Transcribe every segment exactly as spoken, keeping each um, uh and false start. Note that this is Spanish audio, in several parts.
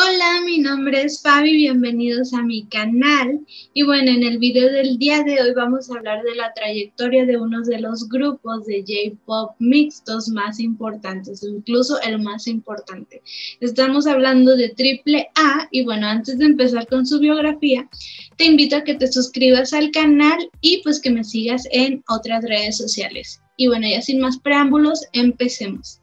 Hola, mi nombre es Fabi, bienvenidos a mi canal. Y bueno, en el video del día de hoy vamos a hablar de la trayectoria de uno de los grupos de J-Pop mixtos más importantes, o incluso el más importante. Estamos hablando de Triple A y bueno, antes de empezar con su biografía, te invito a que te suscribas al canal y pues que me sigas en otras redes sociales. Y bueno, ya sin más preámbulos, empecemos.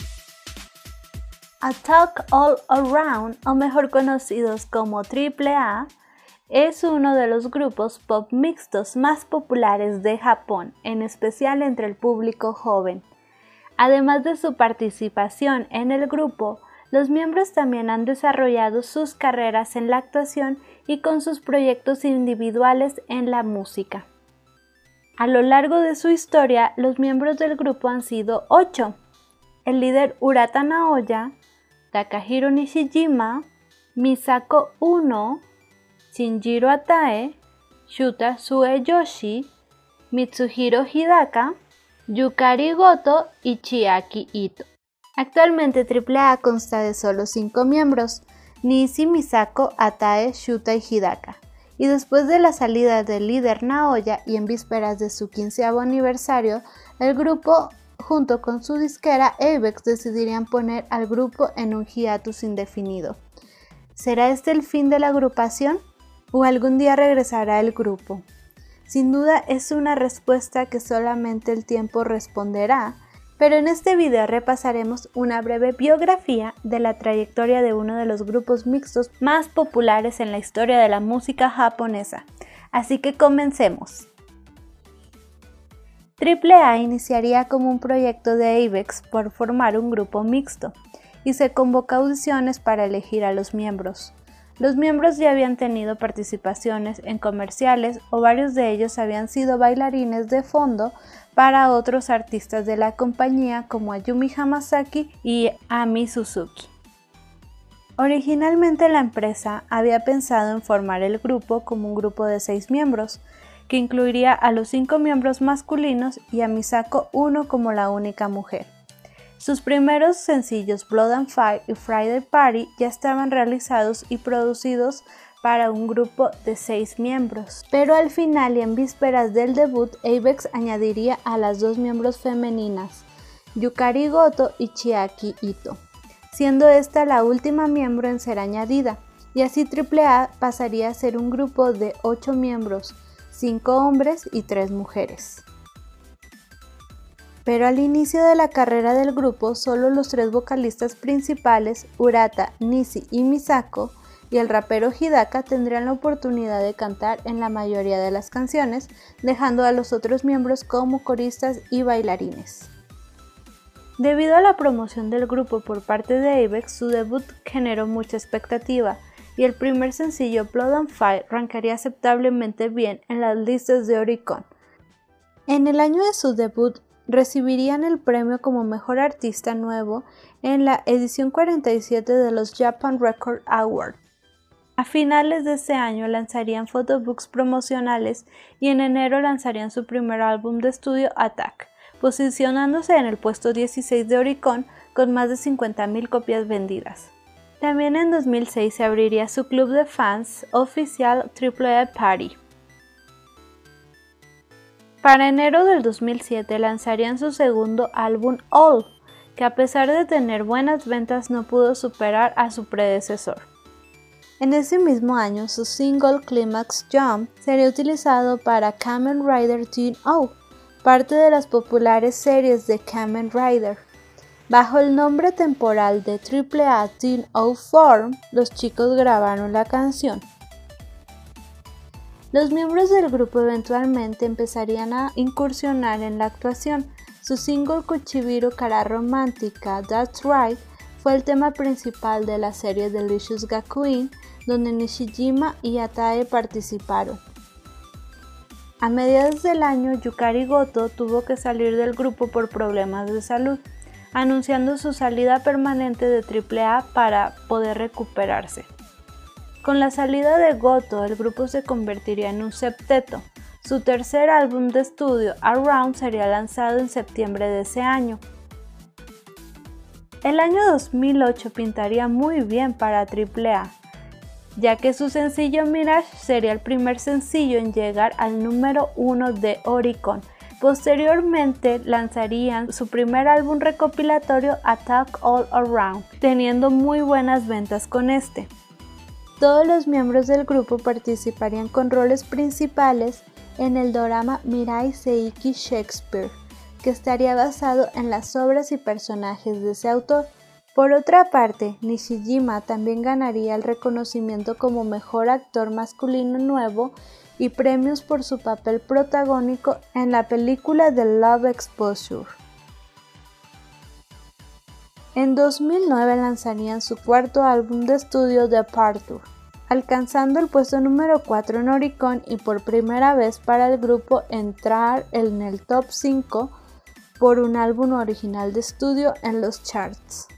Attack All Around, o mejor conocidos como Triple A, es uno de los grupos pop mixtos más populares de Japón, en especial entre el público joven. Además de su participación en el grupo, los miembros también han desarrollado sus carreras en la actuación y con sus proyectos individuales en la música. A lo largo de su historia, los miembros del grupo han sido ocho. El líder Urata Naoya, Takahiro Nishijima, Misako Uno, Shinjiro Atae, Shuta Tsueyoshi, Mitsuhiro Hidaka, Yukari Goto y Chiaki Ito. Actualmente Triple A consta de solo cinco miembros, Nishi, Misako, Atae, Shuta y Hidaka. Y después de la salida del líder Naoya y en vísperas de su quinceavo aniversario, el grupo junto con su disquera Avex decidirían poner al grupo en un hiatus indefinido. ¿Será este el fin de la agrupación? ¿O algún día regresará el grupo? Sin duda es una respuesta que solamente el tiempo responderá, pero en este video repasaremos una breve biografía de la trayectoria de uno de los grupos mixtos más populares en la historia de la música japonesa. Así que comencemos. Triple A iniciaría como un proyecto de Avex por formar un grupo mixto y se convoca audiciones para elegir a los miembros. Los miembros ya habían tenido participaciones en comerciales o varios de ellos habían sido bailarines de fondo para otros artistas de la compañía como Ayumi Hamasaki y Ami Suzuki. Originalmente la empresa había pensado en formar el grupo como un grupo de seis miembros, que incluiría a los cinco miembros masculinos y a Misako Uno como la única mujer. Sus primeros sencillos Blood and Fire y Friday Party ya estaban realizados y producidos para un grupo de seis miembros, pero al final y en vísperas del debut, Avex añadiría a las dos miembros femeninas, Yukari Goto y Chiaki Ito, siendo esta la última miembro en ser añadida, y así Triple A pasaría a ser un grupo de ocho miembros, cinco hombres y tres mujeres. Pero al inicio de la carrera del grupo, solo los tres vocalistas principales, Urata, Nishi y Misako, y el rapero Hidaka tendrían la oportunidad de cantar en la mayoría de las canciones, dejando a los otros miembros como coristas y bailarines. Debido a la promoción del grupo por parte de Avex, su debut generó mucha expectativa, y el primer sencillo Blood and Fire rankaría aceptablemente bien en las listas de Oricon. En el año de su debut recibirían el premio como Mejor Artista Nuevo en la edición cuarenta y siete de los Japan Record Awards. A finales de ese año lanzarían photobooks promocionales y en enero lanzarían su primer álbum de estudio Attack, posicionándose en el puesto dieciséis de Oricon con más de cincuenta mil copias vendidas. También en dos mil seis se abriría su club de fans oficial Triple A Party. Para enero del dos mil siete lanzarían su segundo álbum All, que a pesar de tener buenas ventas no pudo superar a su predecesor. En ese mismo año su single Climax Jump sería utilizado para Kamen Rider Teen O, parte de las populares series de Kamen Rider. Bajo el nombre temporal de Triple A Teen O Form, los chicos grabaron la canción. Los miembros del grupo eventualmente empezarían a incursionar en la actuación. Su single Kuchibiro Kara Romántica, That's Right, fue el tema principal de la serie Delicious Gakuin, donde Nishijima y Atae participaron. A mediados del año, Yukari Goto tuvo que salir del grupo por problemas de salud, anunciando su salida permanente de Triple A para poder recuperarse. Con la salida de Goto, el grupo se convertiría en un septeto. Su tercer álbum de estudio, Around, sería lanzado en septiembre de ese año. El año dos mil ocho pintaría muy bien para triple A, ya que su sencillo Mirage sería el primer sencillo en llegar al número uno de Oricon. Posteriormente lanzarían su primer álbum recopilatorio Attack All Around, teniendo muy buenas ventas con este. Todos los miembros del grupo participarían con roles principales en el dorama Mirai Seiki Shakespeare, que estaría basado en las obras y personajes de ese autor. Por otra parte, Nishijima también ganaría el reconocimiento como mejor actor masculino nuevo y premios por su papel protagónico en la película The Love Exposure. En dos mil nueve lanzarían su cuarto álbum de estudio Departure, alcanzando el puesto número cuatro en Oricon y por primera vez para el grupo entrar en el top cinco por un álbum original de estudio en los charts.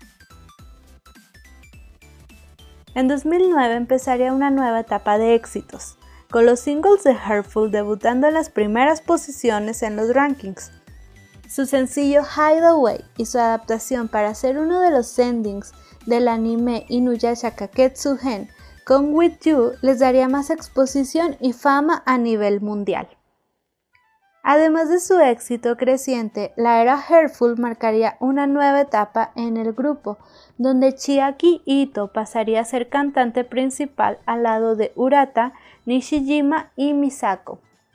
En dos mil nueve empezaría una nueva etapa de éxitos, con los singles de Hurtful debutando en las primeras posiciones en los rankings. Su sencillo Hideaway y su adaptación para ser uno de los endings del anime Inuyasha Kaketsu Gen con With You les daría más exposición y fama a nivel mundial. Además de su éxito creciente, la era Hurtful marcaría una nueva etapa en el grupo, donde Chiaki Ito pasaría a ser cantante principal al lado de Urata, Nishijima y Misako.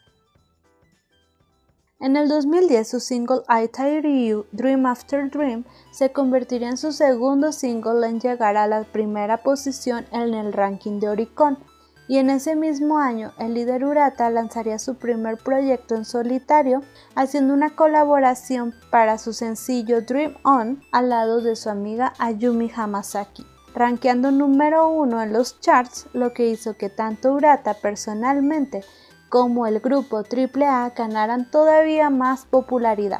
En el dos mil diez su single I Tire You, Dream After Dream, se convertiría en su segundo single en llegar a la primera posición en el ranking de Oricon, y en ese mismo año el líder Urata lanzaría su primer proyecto en solitario, haciendo una colaboración para su sencillo Dream On al lado de su amiga Ayumi Hamasaki, rankeando número uno en los charts, lo que hizo que tanto Urata personalmente como el grupo triple A ganaran todavía más popularidad.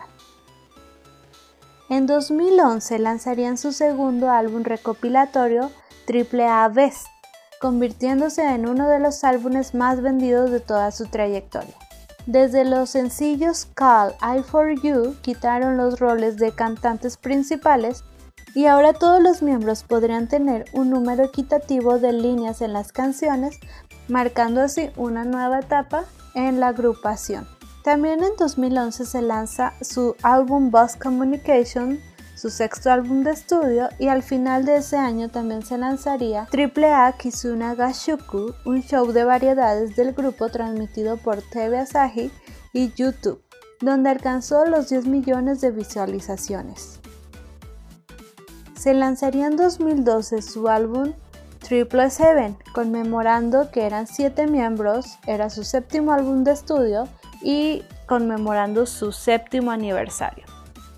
En dos mil once lanzarían su segundo álbum recopilatorio Triple A Best, convirtiéndose en uno de los álbumes más vendidos de toda su trayectoria. Desde los sencillos Call I For You quitaron los roles de cantantes principales y ahora todos los miembros podrían tener un número equitativo de líneas en las canciones, marcando así una nueva etapa en la agrupación. También en dos mil once se lanza su álbum Boss Communication, su sexto álbum de estudio, y al final de ese año también se lanzaría Triple A Kizuna Gashuku, un show de variedades del grupo transmitido por T V Asahi y YouTube, donde alcanzó los diez millones de visualizaciones. Se lanzaría en dos mil doce su álbum Triple Seven, conmemorando que eran siete miembros, era su séptimo álbum de estudio y conmemorando su séptimo aniversario.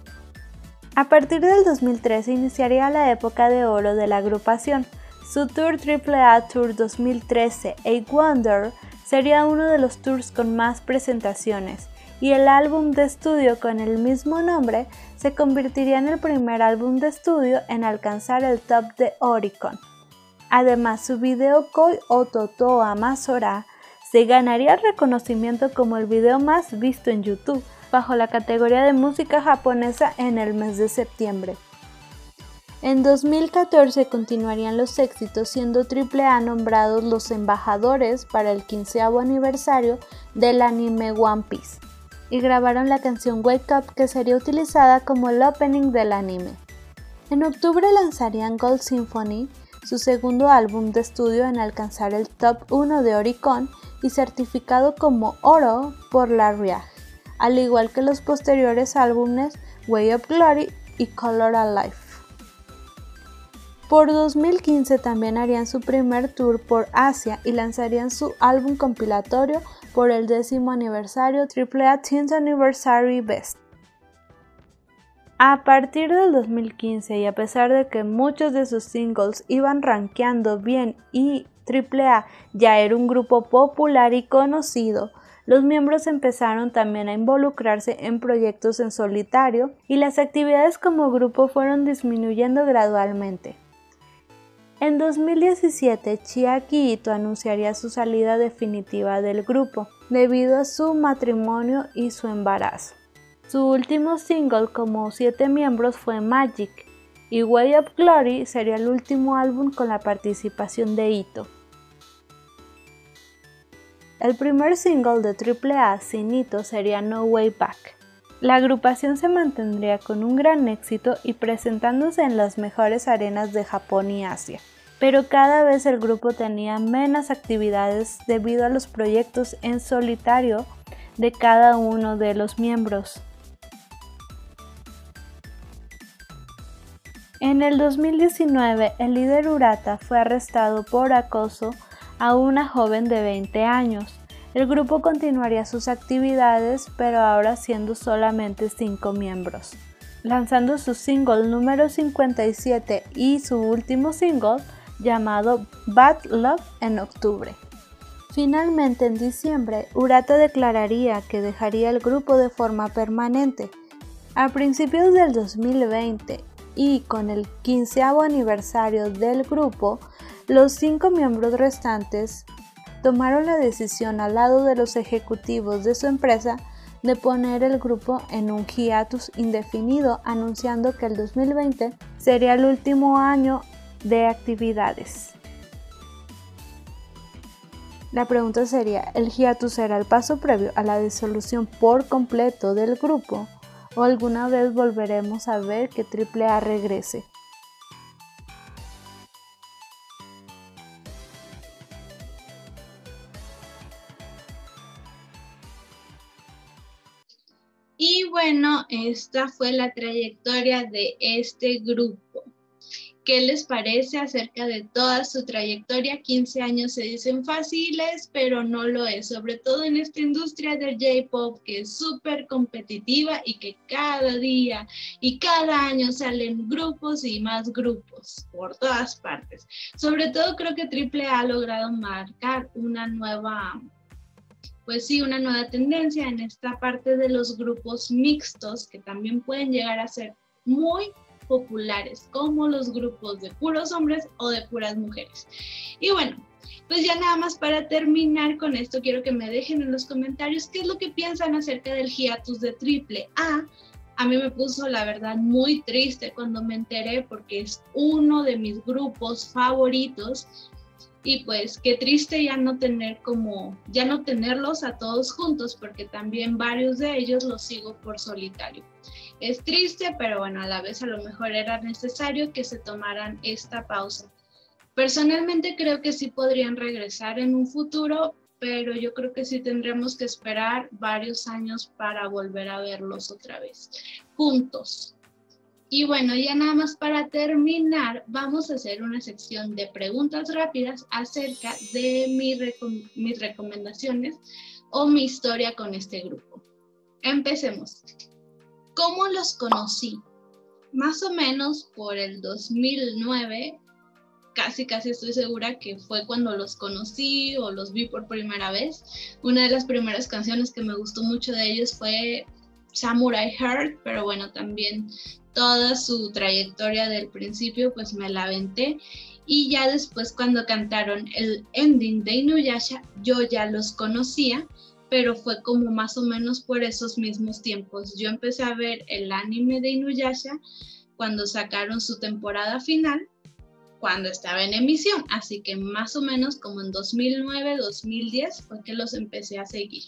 A partir del dos mil trece iniciaría la época de oro de la agrupación. Su tour Triple A Tour dos mil trece, Eight Wonder, sería uno de los tours con más presentaciones, y el álbum de estudio con el mismo nombre se convertiría en el primer álbum de estudio en alcanzar el top de Oricon. Además, su video Koi Ototo Amasora se ganaría el reconocimiento como el video más visto en YouTube, bajo la categoría de música japonesa en el mes de septiembre. En dos mil catorce continuarían los éxitos, siendo Triple A nombrados los embajadores para el quinceavo aniversario del anime One Piece, y grabaron la canción Wake Up, que sería utilizada como el opening del anime. En octubre lanzarían Gold Symphony, su segundo álbum de estudio en alcanzar el top uno de Oricon y certificado como oro por la R I A G, al igual que los posteriores álbumes Way of Glory y Color Alive. Por dos mil quince también harían su primer tour por Asia y lanzarían su álbum compilatorio por el décimo aniversario Triple A Tenth Anniversary Best. A partir del dos mil quince, y a pesar de que muchos de sus singles iban rankeando bien y Triple A ya era un grupo popular y conocido, los miembros empezaron también a involucrarse en proyectos en solitario y las actividades como grupo fueron disminuyendo gradualmente. En dos mil diecisiete, Chiaki Ito anunciaría su salida definitiva del grupo debido a su matrimonio y su embarazo. Su último single como siete miembros fue Magic, y Way of Glory sería el último álbum con la participación de Ito. El primer single de Triple A sin Ito sería No Way Back. La agrupación se mantendría con un gran éxito y presentándose en las mejores arenas de Japón y Asia, pero cada vez el grupo tenía menos actividades debido a los proyectos en solitario de cada uno de los miembros. En el dos mil diecinueve, el líder Urata fue arrestado por acoso a una joven de veinte años. El grupo continuaría sus actividades, pero ahora siendo solamente cinco miembros, lanzando su single número cincuenta y siete y su último single llamado Bad Love en octubre. Finalmente, en diciembre, Urata declararía que dejaría el grupo de forma permanente. A principios del dos mil veinte y con el quinceavo aniversario del grupo, los cinco miembros restantes tomaron la decisión al lado de los ejecutivos de su empresa de poner el grupo en un hiatus indefinido, anunciando que el dos mil veinte sería el último año de actividades. La pregunta sería, ¿el hiatus será el paso previo a la disolución por completo del grupo? ¿O alguna vez volveremos a ver que Triple A regrese? Y bueno, esta fue la trayectoria de este grupo. ¿Qué les parece acerca de toda su trayectoria? quince años se dicen fáciles, pero no lo es, sobre todo en esta industria del J-Pop que es súper competitiva y que cada día y cada año salen grupos y más grupos por todas partes. Sobre todo creo que Triple A ha logrado marcar una nueva, pues sí, una nueva tendencia en esta parte de los grupos mixtos que también pueden llegar a ser muy populares, como los grupos de puros hombres o de puras mujeres. Y bueno, pues ya nada más para terminar con esto, quiero que me dejen en los comentarios qué es lo que piensan acerca del hiatus de Triple A. A mí me puso la verdad muy triste cuando me enteré porque es uno de mis grupos favoritos. Y pues qué triste ya no tener como, ya no tenerlos a todos juntos, porque también varios de ellos los sigo por solitario. Es triste, pero bueno, a la vez a lo mejor era necesario que se tomaran esta pausa. Personalmente creo que sí podrían regresar en un futuro, pero yo creo que sí tendremos que esperar varios años para volver a verlos otra vez, juntos. Y bueno, ya nada más para terminar, vamos a hacer una sección de preguntas rápidas acerca de mi recom- mis recomendaciones o mi historia con este grupo. Empecemos. ¿Cómo los conocí? Más o menos por el dos mil nueve, casi casi estoy segura que fue cuando los conocí o los vi por primera vez. Una de las primeras canciones que me gustó mucho de ellos fue Samurai Heart, pero bueno, también toda su trayectoria del principio pues me la aventé. Y ya después cuando cantaron el ending de Inuyasha, yo ya los conocía, pero fue como más o menos por esos mismos tiempos. Yo empecé a ver el anime de Inuyasha cuando sacaron su temporada final, cuando estaba en emisión, así que más o menos como en dos mil nueve, dos mil diez fue que los empecé a seguir.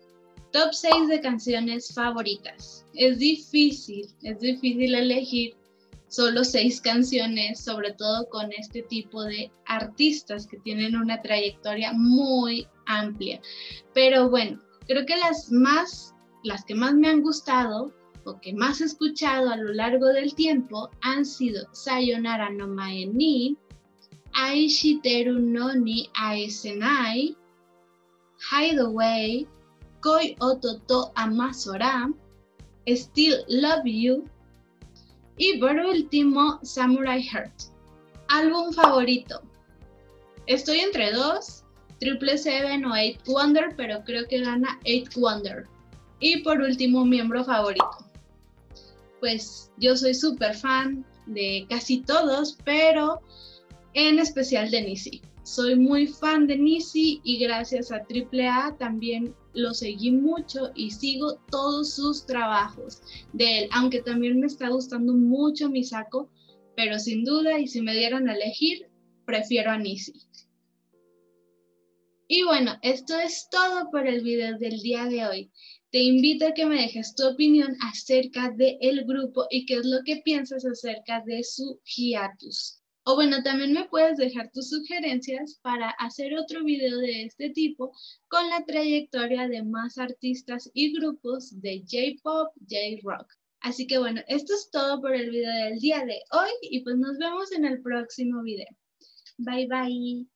Top seis de canciones favoritas. Es difícil, es difícil elegir solo seis canciones, sobre todo con este tipo de artistas que tienen una trayectoria muy amplia. Pero bueno, creo que las más, las que más me han gustado o que más he escuchado a lo largo del tiempo han sido Sayonara no Mae ni, Aishiteru no ni Aesenai, Hideaway, Koi Ototo Amasora, Still Love You y por último Samurai Heart. Álbum favorito. Estoy entre dos, Triple Seven o Eight Wonder, pero creo que gana Eight Wonder. Y por último, miembro favorito. Pues yo soy súper fan de casi todos, pero en especial de Nissi. Soy muy fan de Nissi y gracias a Triple A también lo seguí mucho y sigo todos sus trabajos de él, aunque también me está gustando mucho Misako, pero sin duda, y si me dieran a elegir, prefiero a Nizi. Y bueno, esto es todo por el video del día de hoy. Te invito a que me dejes tu opinión acerca del grupo y qué es lo que piensas acerca de su hiatus. O bueno, también me puedes dejar tus sugerencias para hacer otro video de este tipo con la trayectoria de más artistas y grupos de J-Pop, J-Rock. Así que bueno, esto es todo por el video del día de hoy y pues nos vemos en el próximo video. Bye bye.